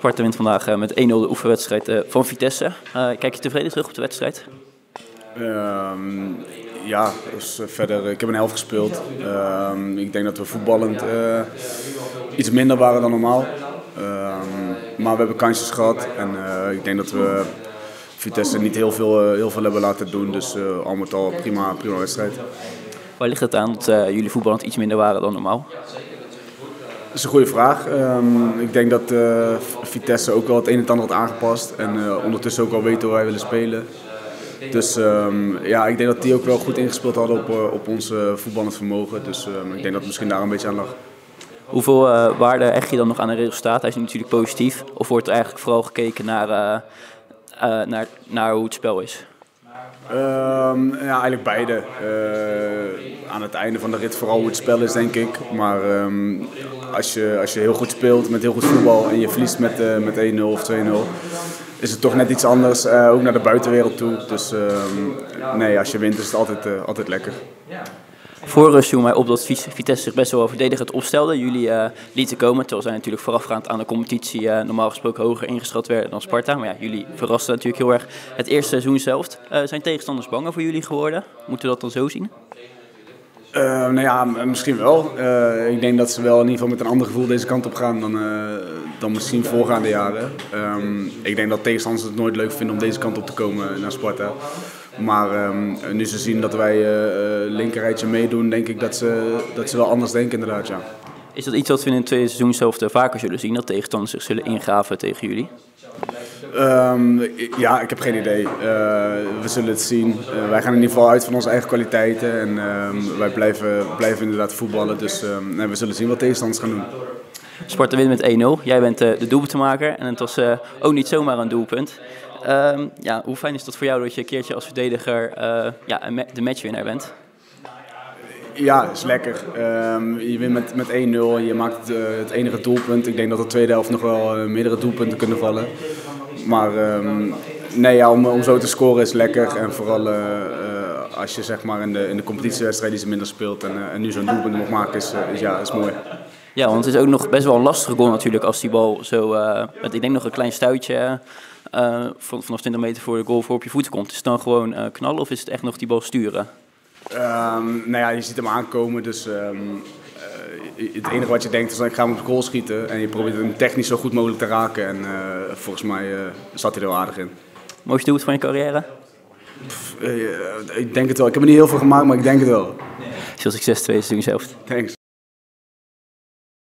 Sparta wint vandaag met 1-0 de oefenwedstrijd van Vitesse. Kijk je tevreden terug op de wedstrijd? Ja, dus verder, ik heb een helft gespeeld. Ik denk dat we voetballend iets minder waren dan normaal. Maar we hebben kansjes gehad en ik denk dat we Vitesse niet heel veel hebben laten doen. Dus al met al prima wedstrijd. Waar ligt het aan dat jullie voetballend iets minder waren dan normaal? Dat is een goede vraag. Ik denk dat Vitesse ook wel het een en ander had aangepast en ondertussen ook wel weten hoe wij willen spelen. Dus ja, ik denk dat die ook wel goed ingespeeld hadden op ons voetballend vermogen. Dus ik denk dat het misschien daar een beetje aan lag. Hoeveel waarde hecht je dan nog aan een resultaat? Hij is natuurlijk positief. Of wordt er eigenlijk vooral gekeken naar hoe het spel is? Ja, eigenlijk beide. Aan het einde van de rit vooral hoe het spel is, denk ik. Maar als je heel goed speelt met heel goed voetbal en je verliest met 1-0 of 2-0, is het toch net iets anders, ook naar de buitenwereld toe. Dus nee, als je wint is het altijd lekker. Voor rust viel mij op dat Vitesse zich best wel verdedigend opstelde. Jullie lieten komen, terwijl zij natuurlijk voorafgaand aan de competitie normaal gesproken hoger ingeschat werden dan Sparta. Maar ja, jullie verrasten natuurlijk heel erg het eerste seizoen zelf. Zijn tegenstanders banger voor jullie geworden? Moeten we dat dan zo zien? Nou ja, misschien wel. Ik denk dat ze wel in ieder geval met een ander gevoel deze kant op gaan dan misschien voorgaande jaren. Ik denk dat tegenstanders het nooit leuk vinden om deze kant op te komen naar Sparta. Maar nu ze zien dat wij linkerrijtje meedoen, denk ik dat ze wel anders denken inderdaad, ja. Is dat iets wat we in het tweede seizoen zelf vaker zullen zien, dat tegenstanders zich zullen ingraven tegen jullie? Ja, ik heb geen idee. We zullen het zien. Wij gaan in ieder geval uit van onze eigen kwaliteiten en wij blijven inderdaad voetballen. Dus we zullen zien wat tegenstanders gaan doen. Sparta wint met 1-0. Jij bent de doelpuntenmaker en het was ook niet zomaar een doelpunt. Ja, hoe fijn is dat voor jou dat je een keertje als verdediger de matchwinnaar bent? Ja, is lekker. Je wint met 1-0 en je maakt het enige doelpunt. Ik denk dat de tweede helft nog wel meerdere doelpunten kunnen vallen. Maar nee, ja, om zo te scoren is lekker. En vooral als je zeg maar in de competitiewedstrijd iets minder speelt en nu zo'n doelpunt mag maken is mooi. Ja, want het is ook nog best wel een lastige goal natuurlijk als die bal zo met ik denk nog een klein stuitje vanaf 20 meter voor de goal voor op je voeten komt. Is het dan gewoon knallen of is het echt nog die bal sturen? Nou ja, je ziet hem aankomen, dus het enige wat je denkt is ik ga hem op de goal schieten en je probeert hem technisch zo goed mogelijk te raken en volgens mij zat hij er wel aardig in. Mooiste doelpunt van je carrière? Ik denk het wel. Ik heb er niet heel veel gemaakt, maar ik denk het wel. Veel succes tweede seizoen zelf. Thanks.